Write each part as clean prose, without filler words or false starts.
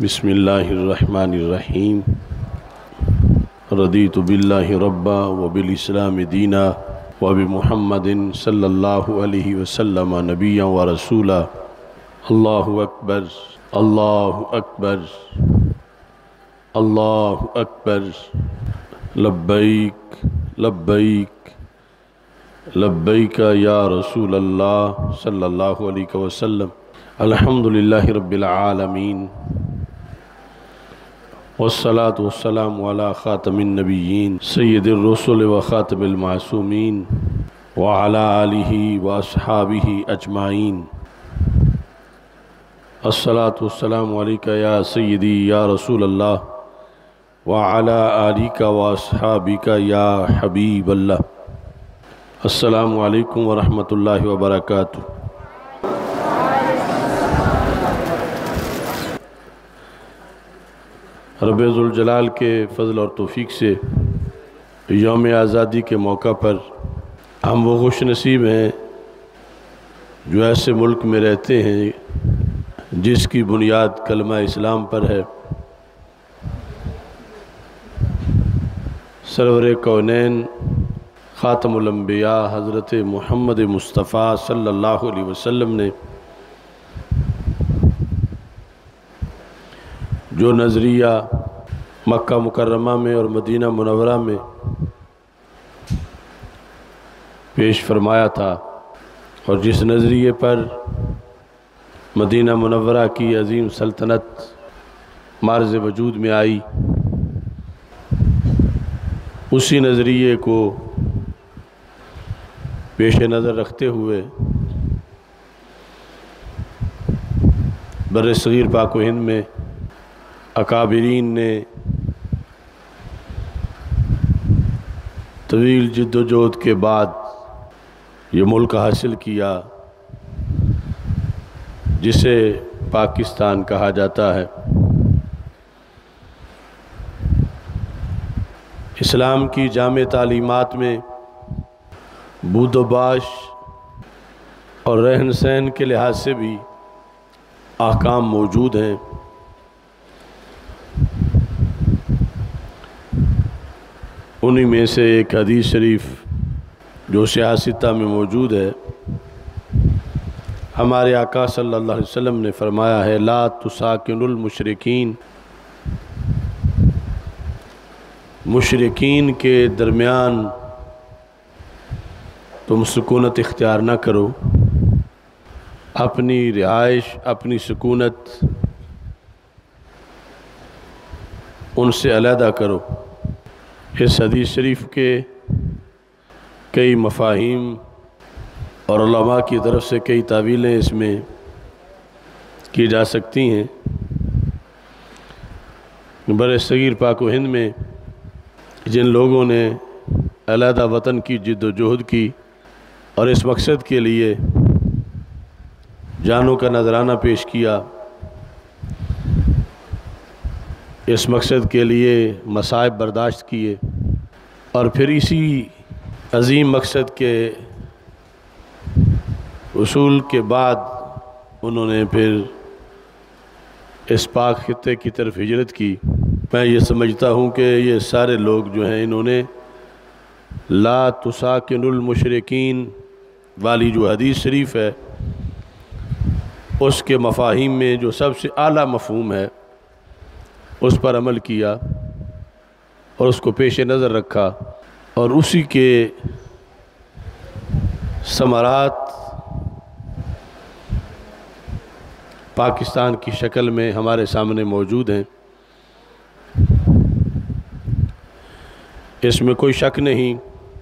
بسم اللہ الرحمن الرحیم رضیت باللہ ربا وبالاسلام دینا وبمحمد صلی اللہ علیہ وسلم نبیا ورسولا۔ اللہ اکبر اللہ اکبر اللہ اکبر، لبیک لبیک لبیک یا رسول اللہ صلی اللہ علیہ وسلم۔ الحمدللہ رب العالمین والصلاة والسلام على خاتم النبیین سید الرسل وخاتم المعصومین وعلى آلہ واصحابہ اجمعین۔ الصلاة والسلام علیکہ یا سیدی یا رسول اللہ وعلى آلہ واصحابہ یا حبیب اللہ۔ السلام علیکم ورحمۃ اللہ وبرکاتہ۔ رب ذوالجلال کے فضل اور توفیق سے یوم آزادی کے موقع پر ہم وہ خوش نصیب ہیں جو ایسے ملک میں رہتے ہیں جس کی بنیاد کلمہ اسلام پر ہے۔ سرور کونین خاتم الانبیاء حضرت محمد مصطفیٰ صلی اللہ علیہ وسلم نے جو نظریہ مکہ مکرمہ میں اور مدینہ منورہ میں پیش فرمایا تھا، اور جس نظریے پر مدینہ منورہ کی عظیم سلطنت معرض وجود میں آئی، اسی نظریے کو پیش نظر رکھتے ہوئے بر صغیر پاک و ہند میں اکابرین نے طویل جد و جہد کے بعد یہ ملک حاصل کیا جسے پاکستان کہا جاتا ہے۔ اسلام کی جامع تعلیمات میں بود و باش اور رہن سہن کے لحاظ سے بھی احکام موجود ہیں۔ انہی میں سے ایک حدیث شریف جو صحیح ستہ میں موجود ہے، ہمارے آقا صلی اللہ علیہ وسلم نے فرمایا ہے لا تساکن المشرکین، مشرکین کے درمیان تم سکونت اختیار نہ کرو، اپنی رہائش اپنی سکونت ان سے علیحدہ کرو۔ اس حدیث شریف کے کئی مفاہیم اور علماء کی طرف سے کئی تعویلیں اس میں کی جا سکتی ہیں۔ بر صغیر پاک و ہند میں جن لوگوں نے علیحدہ وطن کی جد و جہد کی اور اس مقصد کے لیے جانوں کا نذرانہ پیش کیا، اس مقصد کے لیے مصائب برداشت کیے، اور پھر اسی عظیم مقصد کے اصول کے بعد انہوں نے پھر اس پاک خطے کی طرف ہجرت کی، میں یہ سمجھتا ہوں کہ یہ سارے لوگ جو ہیں انہوں نے لا تساکن المشرکین والی جو حدیث شریف ہے اس کے مفاہیم میں جو سب سے اعلیٰ مفہوم ہے اس پر عمل کیا اور اس کو پیش نظر رکھا، اور اسی کے ثمرات پاکستان کی شکل میں ہمارے سامنے موجود ہیں۔ اس میں کوئی شک نہیں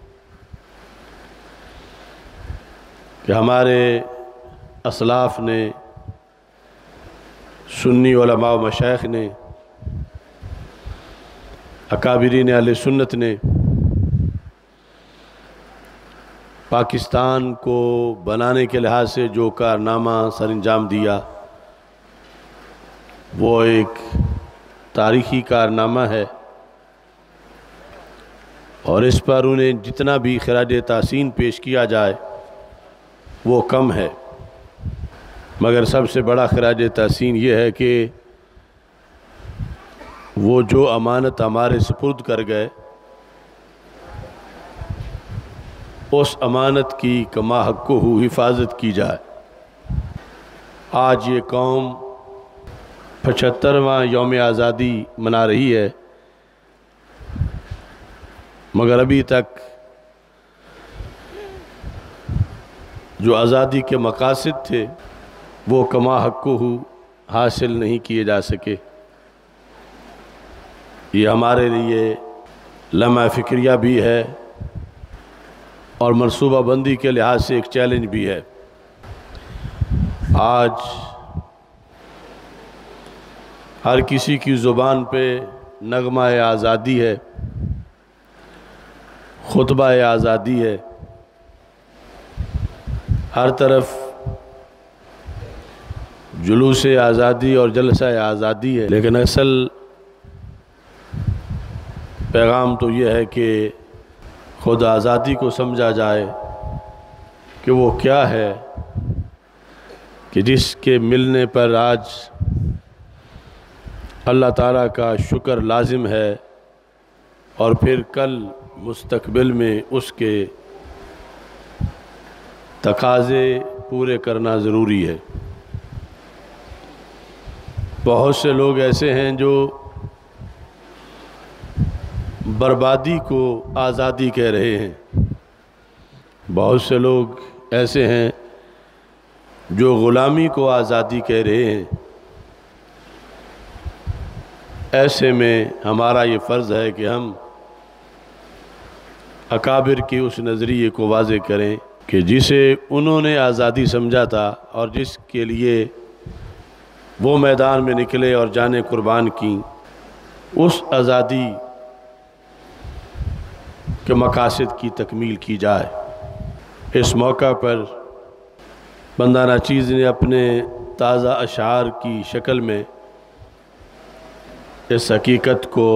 کہ ہمارے اسلاف نے، سنی علماء و مشائخ نے، اکابرین اہل سنت نے پاکستان کو بنانے کے لحاظ سے جو کارنامہ سر انجام دیا وہ ایک تاریخی کارنامہ ہے، اور اس پر انہیں جتنا بھی خراج تحسین پیش کیا جائے وہ کم ہے، مگر سب سے بڑا خراج تحسین یہ ہے کہ وہ جو امانت ہمارے سپرد کر گئے اس امانت کی کما حق ہو حفاظت کی جائے۔ آج یہ قوم 75واں یوم آزادی منا رہی ہے، مگر ابھی تک جو آزادی کے مقاصد تھے وہ کما حق ہو حاصل نہیں کیے جا سکے۔ یہ ہمارے لیے لمحہ فکریہ بھی ہے اور منصوبہ بندی کے لحاظ سے ایک چیلنج بھی ہے۔ آج ہر کسی کی زبان پہ نغمہ آزادی ہے، خطبہ آزادی ہے، ہر طرف جلوس آزادی اور جلسہ آزادی ہے، لیکن اصل پیغام تو یہ ہے کہ خود آزادی کو سمجھا جائے کہ وہ کیا ہے، کہ جس کے ملنے پر آج اللہ تعالیٰ کا شکر لازم ہے اور پھر کل مستقبل میں اس کے تقاضے پورے کرنا ضروری ہے۔ بہت سے لوگ ایسے ہیں جو بربادی کو آزادی کہہ رہے ہیں، بہت سے لوگ ایسے ہیں جو غلامی کو آزادی کہہ رہے ہیں۔ ایسے میں ہمارا یہ فرض ہے کہ ہم اکابر کے اس نظریے کو واضح کریں کہ جسے انہوں نے آزادی سمجھا تھا اور جس کے لیے وہ میدان میں نکلے اور جانیں قربان کی، اس آزادی کے مقاصد کی تکمیل کی جائے۔ اس موقع پر بندہ ناچیز نے اپنے تازہ اشعار کی شکل میں اس حقیقت کو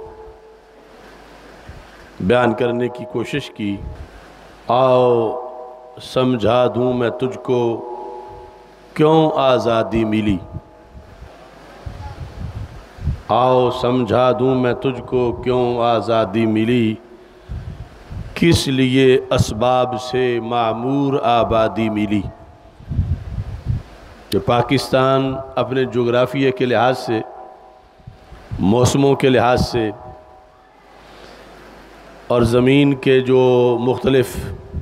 بیان کرنے کی کوشش کی۔ آؤ سمجھا دوں میں تجھ کو کیوں آزادی ملی، آؤ سمجھا دوں میں تجھ کو کیوں آزادی ملی، کس لیے اسباب سے معمور آبادی ملی۔ کہ پاکستان اپنے جغرافیہ کے لحاظ سے، موسموں کے لحاظ سے اور زمین کے جو مختلف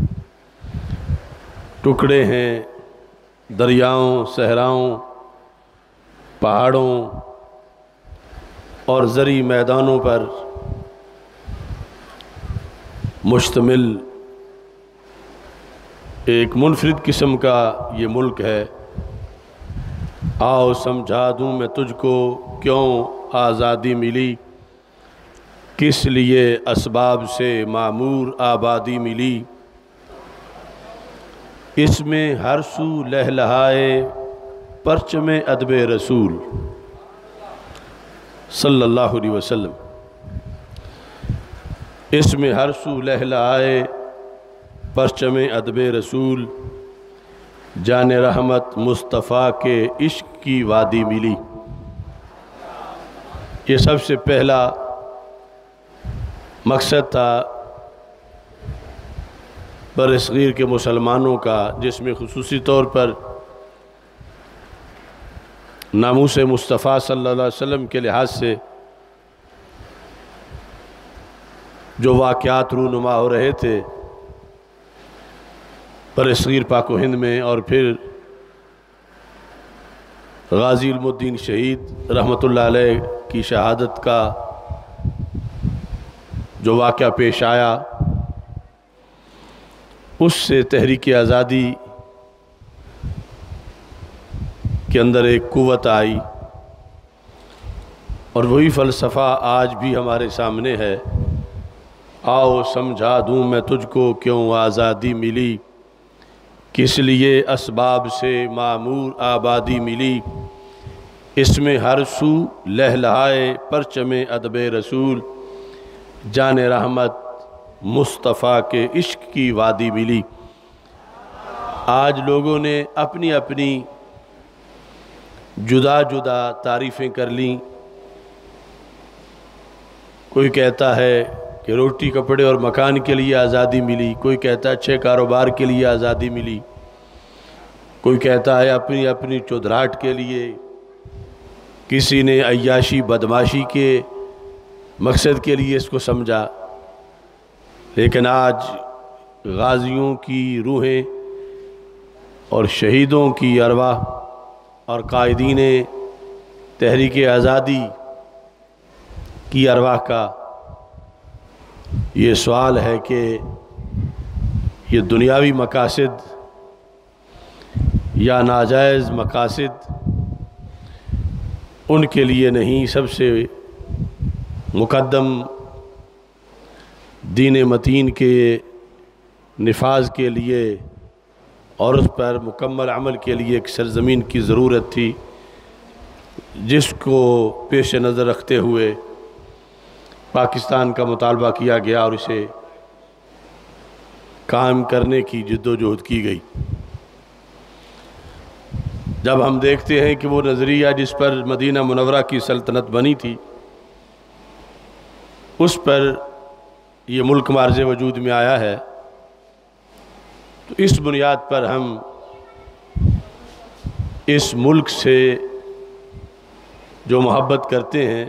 ٹکڑے ہیں، دریاؤں، صحراؤں، پہاڑوں اور زرعی میدانوں پر مشتمل ایک منفرد قسم کا یہ ملک ہے۔ آؤ سمجھا دوں میں تجھ کو کیوں آزادی ملی، کس لیے اسباب سے معمور آبادی ملی، اس میں ہر سو لہلہائے پرچم ادب رسول صلی اللہ علیہ وسلم، اس میں ہر سو لہلہائے پرچم ادب رسول، جان رحمت مصطفیٰ کے عشق کی وادی ملی۔ یہ سب سے پہلا مقصد تھا بر صغیر کے مسلمانوں کا، جس میں خصوصی طور پر ناموس مصطفیٰ صلی اللہ علیہ وسلم کے لحاظ سے جو واقعات رونما ہو رہے تھے بر صغیر پاک و ہند میں، اور پھر غازی علم الدین شہید رحمۃ اللہ علیہ کی شہادت کا جو واقعہ پیش آیا، اس سے تحریک آزادی کے اندر ایک قوت آئی، اور وہی فلسفہ آج بھی ہمارے سامنے ہے۔ آؤ سمجھا دوں میں تجھ کو کیوں آزادی ملی، کس لیے اسباب سے معمور آبادی ملی، اس میں ہر سو لہلہائے پرچم ادب رسول، جان رحمت مصطفیٰ کے عشق کی وادی ملی۔ آج لوگوں نے اپنی اپنی جدا جدا تعریفیں کر لیں، کوئی کہتا ہے کہ روٹی کپڑے اور مکان کے لیے آزادی ملی، کوئی کہتا ہے اچھے کاروبار کے لیے آزادی ملی، کوئی کہتا ہے اپنی اپنی چودراہٹ کے لیے، کسی نے عیاشی بدماشی کے مقصد کے لیے اس کو سمجھا۔ لیکن آج غازیوں کی روحیں اور شہیدوں کی ارواح اور قائدین تحریک آزادی کی ارواح کا یہ سوال ہے کہ یہ دنیاوی مقاصد یا ناجائز مقاصد ان کے لیے نہیں، سب سے مقدم دین متین کے نفاذ کے لیے اور اس پر مکمل عمل کے لیے ایک سرزمین کی ضرورت تھی، جس کو پیش نظر رکھتے ہوئے پاکستان کا مطالبہ کیا گیا اور اسے قائم کرنے کی جد و جہد کی گئی۔ جب ہم دیکھتے ہیں کہ وہ نظریہ جس پر مدینہ منورہ کی سلطنت بنی تھی، اس پر یہ ملک مارز وجود میں آیا ہے، تو اس بنیاد پر ہم اس ملک سے جو محبت کرتے ہیں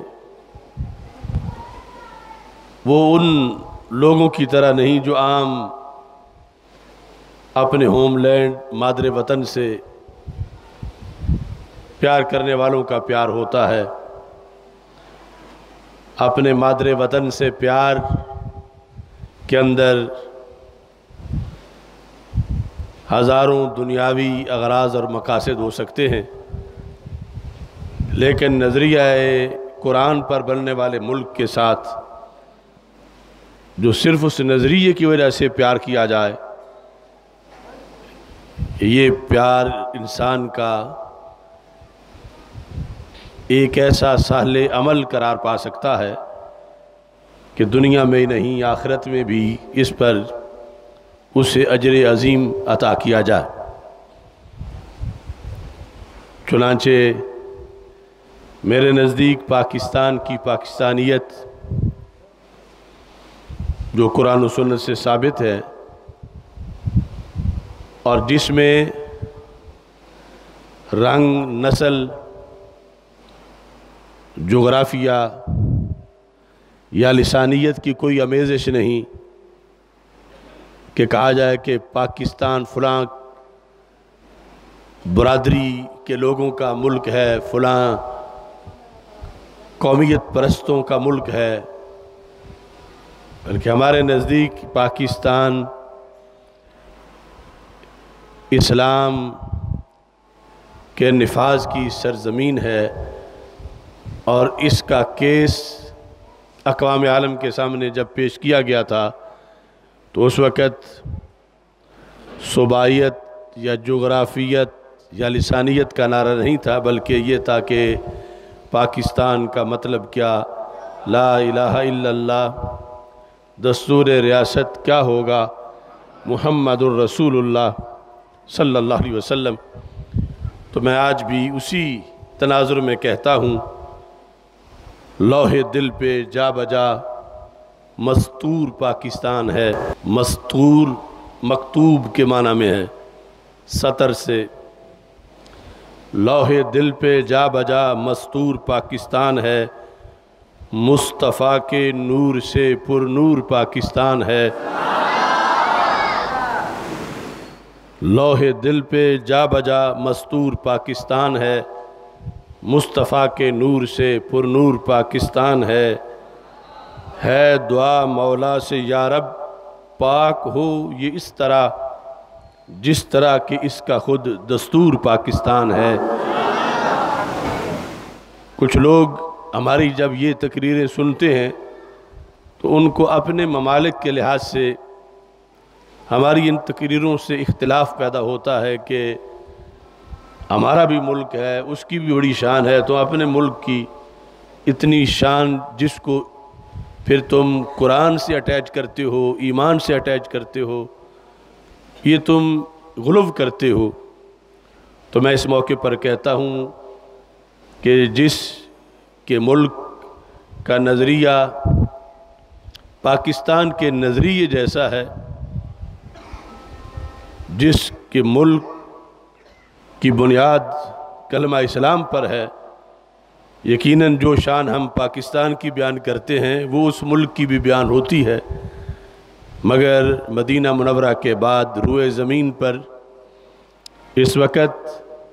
وہ ان لوگوں کی طرح نہیں جو عام اپنے ہوم لینڈ مادر وطن سے پیار کرنے والوں کا پیار ہوتا ہے۔ اپنے مادر وطن سے پیار کے اندر ہزاروں دنیاوی اغراض اور مقاصد ہو سکتے ہیں، لیکن نظریہ قرآن پر بننے والے ملک کے ساتھ جو صرف اس نظریے کی وجہ سے پیار کیا جائے، یہ پیار انسان کا ایک ایسا سہل عمل قرار پا سکتا ہے کہ دنیا میں نہیں آخرت میں بھی اس پر اسے اجر عظیم عطا کیا جائے۔ چنانچہ میرے نزدیک پاکستان کی پاکستانیت جو قرآن و سنت سے ثابت ہے اور جس میں رنگ، نسل، جغرافیہ یا لسانیت کی کوئی آمیزش نہیں کہ کہا جائے کہ پاکستان فلاں برادری کے لوگوں کا ملک ہے، فلاں قومیت پرستوں کا ملک ہے، بلکہ ہمارے نزدیک پاکستان اسلام کے نفاذ کی سرزمین ہے، اور اس کا کیس اقوام عالم کے سامنے جب پیش کیا گیا تھا تو اس وقت صوبائیت یا جغرافیت یا لسانیت کا نعرہ نہیں تھا، بلکہ یہ تھا کہ پاکستان کا مطلب کیا، لا الہ الا اللہ، دستور ریاست کیا ہوگا، محمد الرسول اللہ صلی اللہ علیہ وسلم۔ تو میں آج بھی اسی تناظر میں کہتا ہوں، لوح دل پہ جا بجا مستور پاکستان ہے۔ مستور مکتوب کے معنی میں ہے، سطر سے، لوح دل پہ جا بجا مستور پاکستان ہے، مصطفیٰ کے نور سے پر نور پاکستان ہے۔ لوح دل پہ جا بجا مستور پاکستان ہے، مصطفیٰ کے نور سے پر نور پاکستان ہے دعا مولا سے یا رب پاک ہو یہ اس طرح جس طرح کہ اس کا خود دستور پاکستان ہے۔ کچھ لوگ ہماری جب یہ تقریریں سنتے ہیں تو ان کو اپنے ممالک کے لحاظ سے ہماری ان تقریروں سے اختلاف پیدا ہوتا ہے کہ ہمارا بھی ملک ہے، اس کی بھی بڑی شان ہے، تو اپنے ملک کی اتنی شان جس کو پھر تم قرآن سے اٹیچ کرتے ہو، ایمان سے اٹیچ کرتے ہو، یہ تم غلو کرتے ہو۔ تو میں اس موقع پر کہتا ہوں کہ جس کے ملک کا نظریہ پاکستان کے نظریے جیسا ہے، جس کے ملک کی بنیاد کلمہ اسلام پر ہے۔ یقیناً جو شان ہم پاکستان کی بیان کرتے ہیں وہ اس ملک کی بھی بیان ہوتی ہے، مگر مدینہ منورہ کے بعد روئے زمین پر اس وقت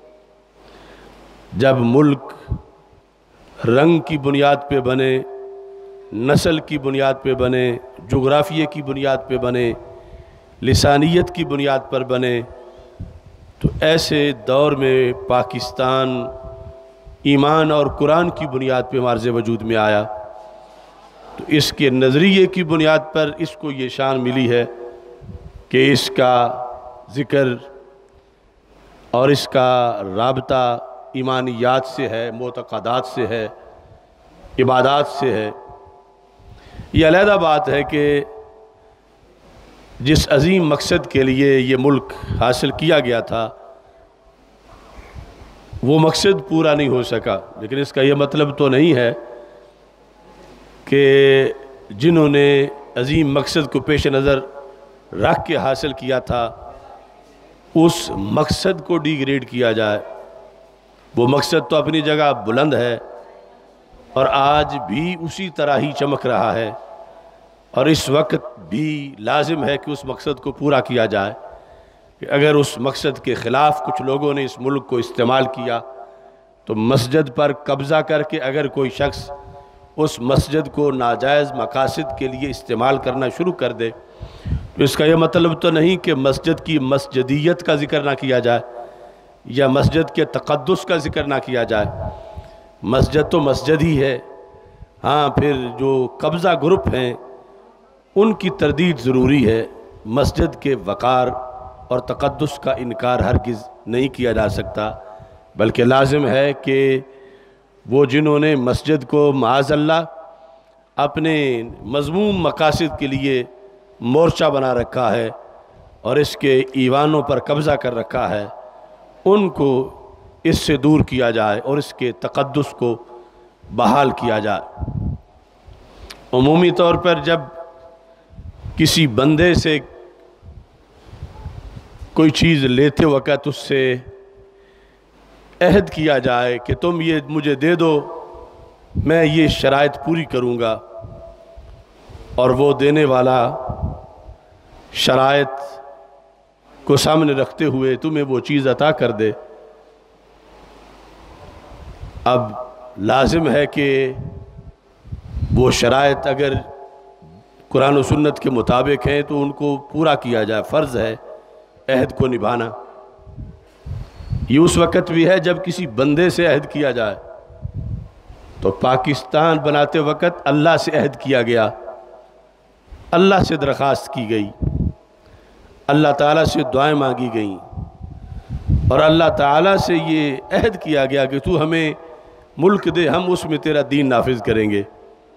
جب ملک رنگ کی بنیاد پہ بنے، نسل کی بنیاد پہ بنے، جغرافیے کی بنیاد پہ بنے، لسانیت کی بنیاد پر بنے، تو ایسے دور میں پاکستان ایمان اور قرآن کی بنیاد پہ معرض وجود میں آیا، تو اس کے نظریے کی بنیاد پر اس کو یہ شان ملی ہے کہ اس کا ذکر اور اس کا رابطہ ایمانیات سے ہے، معتقدات سے ہے، عبادات سے ہے۔ یہ علیحدہ بات ہے کہ جس عظیم مقصد کے لیے یہ ملک حاصل کیا گیا تھا وہ مقصد پورا نہیں ہو سکا، لیکن اس کا یہ مطلب تو نہیں ہے کہ جنہوں نے عظیم مقصد کو پیش نظر رکھ کے حاصل کیا تھا اس مقصد کو ڈیگریڈ کیا جائے۔ وہ مقصد تو اپنی جگہ بلند ہے اور آج بھی اسی طرح ہی چمک رہا ہے، اور اس وقت بھی لازم ہے کہ اس مقصد کو پورا کیا جائے۔ کہ اگر اس مقصد کے خلاف کچھ لوگوں نے اس ملک کو استعمال کیا تو مسجد پر قبضہ کر کے اگر کوئی شخص اس مسجد کو ناجائز مقاصد کے لیے استعمال کرنا شروع کر دے تو اس کا یہ مطلب تو نہیں کہ مسجد کی مسجدیت کا ذکر نہ کیا جائے یا مسجد کے تقدس کا ذکر نہ کیا جائے۔ مسجد تو مسجد ہی ہے، ہاں پھر جو قبضہ گروپ ہیں ان کی تردید ضروری ہے۔ مسجد کے وقار اور تقدس کا انکار ہرگز نہیں کیا جا سکتا، بلکہ لازم ہے کہ وہ جنہوں نے مسجد کو معاذ اللہ اپنے مذموم مقاصد کے لیے مورچہ بنا رکھا ہے اور اس کے ایوانوں پر قبضہ کر رکھا ہے، ان کو اس سے دور کیا جائے اور اس کے تقدس کو بحال کیا جائے۔ عمومی طور پر جب کسی بندے سے کوئی چیز لیتے وقت اس سے عہد کیا جائے کہ تم یہ مجھے دے دو، میں یہ شرائط پوری کروں گا، اور وہ دینے والا شرائط کو سامنے رکھتے ہوئے تمہیں وہ چیز عطا کر دے، اب لازم ہے کہ وہ شرائط اگر قرآن و سنت کے مطابق ہیں تو ان کو پورا کیا جائے، فرض ہے عہد کو نبھانا۔ یہ اس وقت بھی ہے جب کسی بندے سے عہد کیا جائے، تو پاکستان بناتے وقت اللہ سے عہد کیا گیا، اللہ سے درخواست کی گئی، اللہ تعالیٰ سے دعائیں مانگی گئیں، اور اللہ تعالیٰ سے یہ عہد کیا گیا کہ تو ہمیں ملک دے، ہم اس میں تیرا دین نافذ کریں گے۔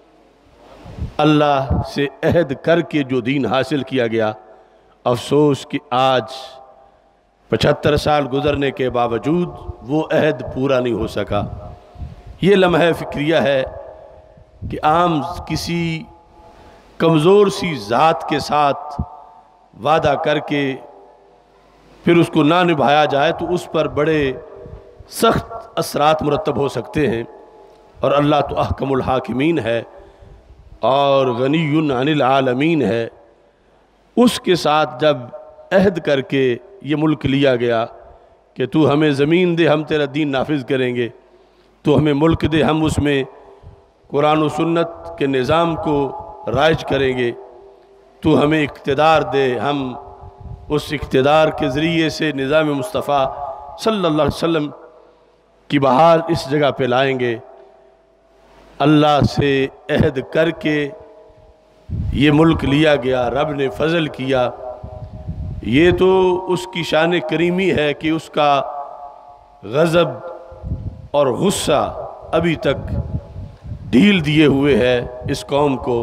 اللہ سے عہد کر کے جو دین حاصل کیا گیا، افسوس کہ آج 75 سال گزرنے کے باوجود وہ عہد پورا نہیں ہو سکا۔ یہ لمحہ فکریہ ہے کہ عام کسی کمزور سی ذات کے ساتھ وعدہ کر کے پھر اس کو نہ نبھایا جائے تو اس پر بڑے سخت اثرات مرتب ہو سکتے ہیں، اور اللہ تو احکم الحاکمین ہے اور غنی عن العالمین ہے۔ اس کے ساتھ جب عہد کر کے یہ ملک لیا گیا کہ تو ہمیں زمین دے، ہم تیرا دین نافذ کریں گے، تو ہمیں ملک دے، ہم اس میں قرآن و سنت کے نظام کو رائج کریں گے، تو ہمیں اقتدار دے، ہم اس اقتدار کے ذریعے سے نظام مصطفیٰ صلی اللہ علیہ وسلم کی بہار اس جگہ پہ لائیں گے۔ اللہ سے عہد کر کے یہ ملک لیا گیا، رب نے فضل کیا۔ یہ تو اس کی شان کریمی ہے کہ اس کا غضب اور غصہ ابھی تک ڈھیل دیے ہوئے ہے اس قوم کو،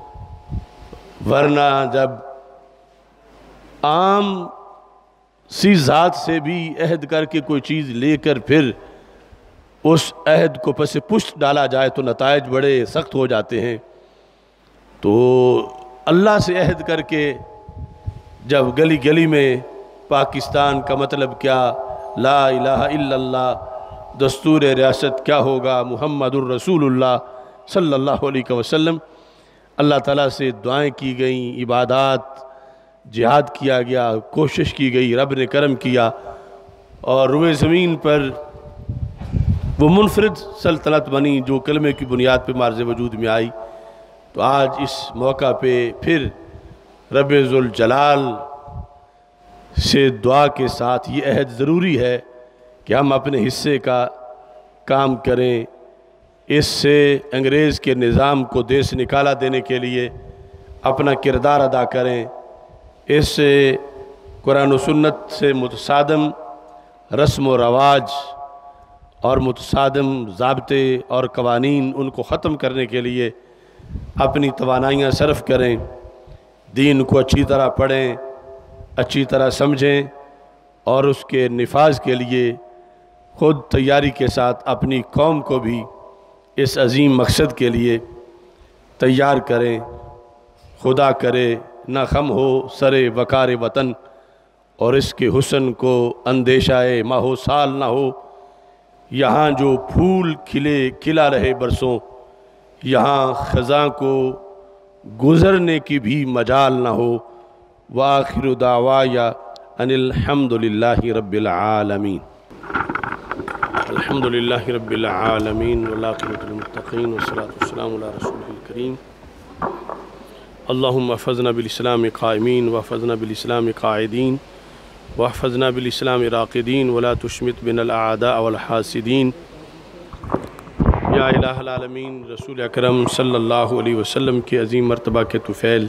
ورنہ جب عام سی ذات سے بھی عہد کر کے کوئی چیز لے کر پھر اس عہد کو پس پشت ڈالا جائے تو نتائج بڑے سخت ہو جاتے ہیں۔ تو اللہ سے عہد کر کے جب گلی گلی میں پاکستان کا مطلب کیا، لا الہ الا اللہ، دستور ریاست کیا ہوگا، محمد الرسول اللہ صلی اللہ علیہ وسلم، اللہ تعالیٰ سے دعائیں کی گئیں، عبادات، جہاد کیا گیا، کوشش کی گئی، رب نے کرم کیا، اور روئے زمین پر وہ منفرد سلطنت بنی جو کلمے کی بنیاد پہ مارز وجود میں آئی۔ تو آج اس موقع پہ پھر رب ذوالجلال سے دعا کے ساتھ یہ عہد ضروری ہے کہ ہم اپنے حصے کا کام کریں، اس سے انگریز کے نظام کو دیس نکالا دینے کے لیے اپنا کردار ادا کریں، اس سے قرآن و سنت سے متصادم رسم و رواج اور متصادم ضابطے اور قوانین ان کو ختم کرنے کے لیے اپنی توانائیاں صرف کریں، دین کو اچھی طرح پڑھیں، اچھی طرح سمجھیں، اور اس کے نفاذ کے لیے خود تیاری کے ساتھ اپنی قوم کو بھی اس عظیم مقصد کے لیے تیار کریں۔ خدا کرے نہ خم ہو سرے وقار وطن، اور اس کے حسن کو اندیشہ ماہو سال نہ ہو، یہاں جو پھول کھلا رہے برسوں، یہاں خزاں کو گزرنے کی بھی مجال نہ ہو، وآخر دعوایا ان الحمدللہ رب العالمین۔ الحمدللہ رب العالمین والعاقبۃ للمتقین والصلاۃ والسلام علی رسولہ الکریم۔ اللہم احفظنا بالاسلام قائمین واحفظنا بالاسلام قاعدین واحفظنا بالاسلام راقدین ولا تشمت بنا الاعداء والحاسدین۔ یا الہ العالمین، رسول اکرم صلی اللہ علیہ وسلم کے عظیم مرتبہ کے طفیل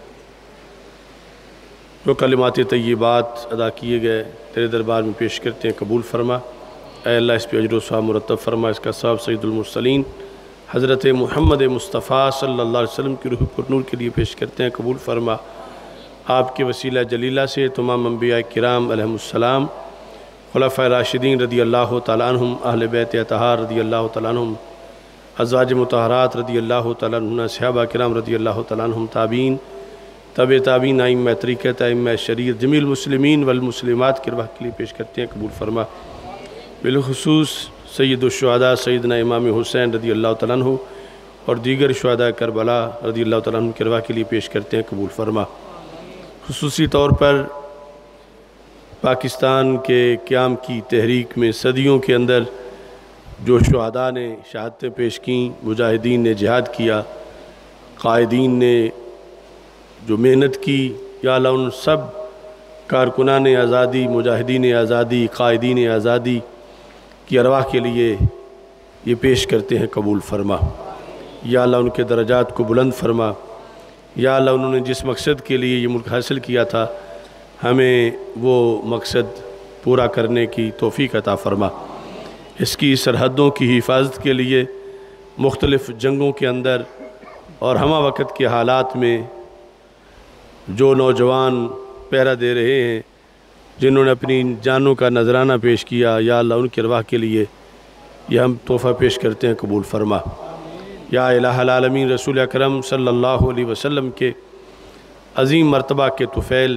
جو کلمات طیبات ادا کیے گئے تیرے دربار میں پیش کرتے ہیں، قبول فرما۔ اے اللہ اس پہ اجر و ثواب مرتب فرما، اس کا ثواب سید المرسلین حضرت محمد مصطفیٰ صلی اللہ علیہ وسلم کی روح پر نور کے لیے پیش کرتے ہیں، قبول فرما۔ آپ کے وسیلہ جلیلہ سے تمام انبیاء کرام علیہم السلام، خلفاء راشدین رضی اللہ تعالیٰ عنہم، اہل بیت اطہار رضی اللہ تعالیٰ عنہم، ازواج مطہرات رضی اللہ تعالیٰ عنہ، صحابہ کرام رضی اللہ تعالیٰ عنہم، تابعین، تابع تابعین، ائمہ طریقت، ائمہ شریعت، جمیع المسلمین والمسلمات کی رواح کے لیے پیش کرتے ہیں، قبول فرما۔ بالخصوص سید الشہداء سیدنا امام حسین رضی اللہ تعالیٰ عنہ اور دیگر شہداء کربلا رضی اللہ تعالیٰ عنہ کی رواح کے لیے پیش کرتے ہیں، قبول فرما۔ خصوصی طور پر پاکستان کے قیام کی تحریک میں صدیوں کے اندر جو شہداء نے شہادتیں پیش کیں، مجاہدین نے جہاد کیا، قائدین نے جو محنت کی، یا اللہ ان سب کارکنان آزادی، مجاہدین آزادی، قائدین آزادی کی ارواح کے لیے یہ پیش کرتے ہیں، قبول فرما۔ یا اللہ ان کے درجات کو بلند فرما۔ یا اللہ انہوں نے جس مقصد کے لیے یہ ملک حاصل کیا تھا، ہمیں وہ مقصد پورا کرنے کی توفیق عطا فرما۔ اس کی سرحدوں کی حفاظت کے لیے مختلف جنگوں کے اندر اور ہمہ وقت کے حالات میں جو نوجوان پہرا دے رہے ہیں، جنہوں نے اپنی جانوں کا نذرانہ پیش کیا، یا اللہ ان کی ارواح کے لیے یہ ہم تحفہ پیش کرتے ہیں، قبول فرما۔ یا الہ العالمین، رسول اکرم صلی اللہ علیہ وسلم کے عظیم مرتبہ کے طفیل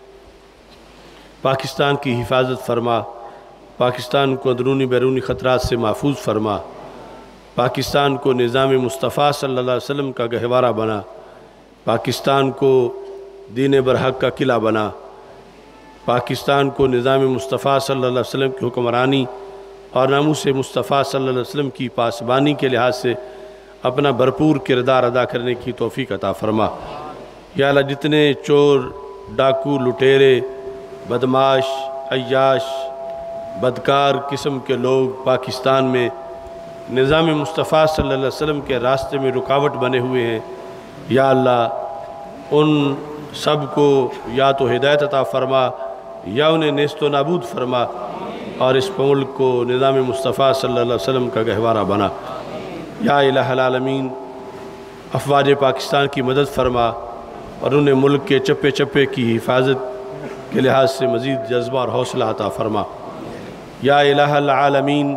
پاکستان کی حفاظت فرما، پاکستان کو اندرونی بیرونی خطرات سے محفوظ فرما، پاکستان کو نظام مصطفیٰ صلی اللہ علیہ وسلم کا گہوارہ بنا، پاکستان کو دین برحق کا قلعہ بنا، پاکستان کو نظام مصطفیٰ صلی اللہ علیہ وسلم کی حکمرانی اور ناموس مصطفیٰ صلی اللہ علیہ وسلم کی پاسبانی کے لحاظ سے اپنا بھرپور کردار ادا کرنے کی توفیق عطا فرما۔ یا اللہ جتنے چور، ڈاکو، لٹیرے، بدماش، عیاش، بدکار قسم کے لوگ پاکستان میں نظام مصطفیٰ صلی اللہ علیہ وسلم کے راستے میں رکاوٹ بنے ہوئے ہیں، یا اللہ ان سب کو یا تو ہدایت عطا فرما یا انہیں نیست و نابود فرما، اور اس ملک کو نظام مصطفیٰ صلی اللہ علیہ وسلم کا گہوارہ بنا۔ یا الہ العالمین، افواج پاکستان کی مدد فرما اور انہیں ملک کے چپے چپے کی حفاظت کے لحاظ سے مزید جذبہ اور حوصلہ عطا فرما۔ یا الہ العالمین،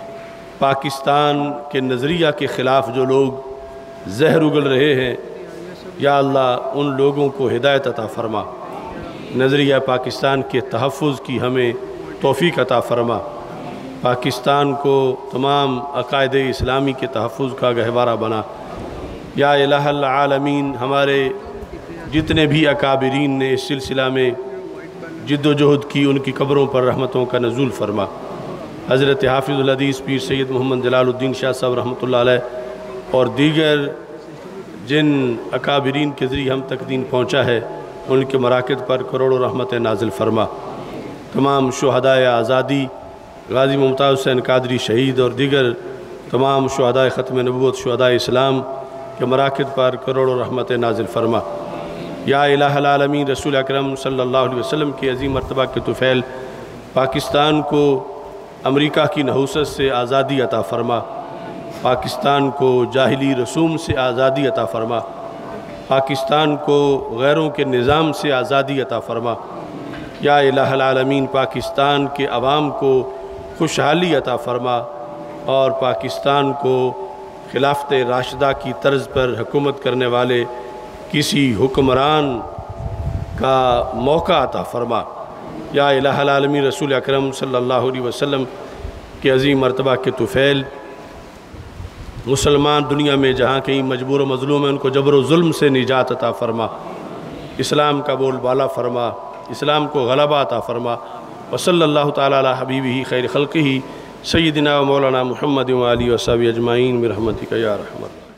پاکستان کے نظریہ کے خلاف جو لوگ زہر اگل رہے ہیں، یا اللہ ان لوگوں کو ہدایت عطا فرما، نظریہ پاکستان کے تحفظ کی ہمیں توفیق عطا فرما، پاکستان کو تمام عقائد اسلامی کے تحفظ کا گہوارہ بنا۔ یا الہ العالمین، ہمارے جتنے بھی اکابرین نے اس سلسلہ میں جد و جہد کی، ان کی قبروں پر رحمتوں کا نزول فرما۔ حضرت حافظ الحدیث پیر سید محمد جلال الدین شاہ صاحب رحمۃ اللہ علیہ اور دیگر جن اکابرین کے ذریعے ہم تک دین پہنچا ہے، ان کے مراکز پر کروڑوں رحمت نازل فرما۔ تمام شہدائے آزادی، غازی ممتاز حسین قادری شہید اور دیگر تمام شہدائے ختم نبوت، شہدائے اسلام کے مراکز پر کروڑوں رحمت نازل فرما۔ یا الہ العالمین، رسول اکرم صلی اللہ علیہ وسلم کی عظیم مرتبہ کے طفیل پاکستان کو امریکہ کی نحوست سے آزادی عطا فرما، پاکستان کو جاہلی رسوم سے آزادی عطا فرما، پاکستان کو غیروں کے نظام سے آزادی عطا فرما۔ یا الہ العالمین، پاکستان کے عوام کو خوشحالی عطا فرما اور پاکستان کو خلافت راشدہ کی طرز پر حکومت کرنے والے کسی حکمران کا موقع عطا فرما۔ یا الہ العالمین، رسول اکرم صلی اللہ علیہ وسلم کے عظیم مرتبہ کے طفیل مسلمان دنیا میں جہاں کہیں مجبور و مظلوم ہیں، ان کو جبر و ظلم سے نجات عطا فرما، اسلام کا بول بالا فرما، اسلام کو غلبہ عطا فرما۔ وصلی اللہ تعالی علی حبیبہ خیر خلقہ سیدنا و مولانا محمد و آلہ و صحبہ اجمعین برحمتک یا رحمت۔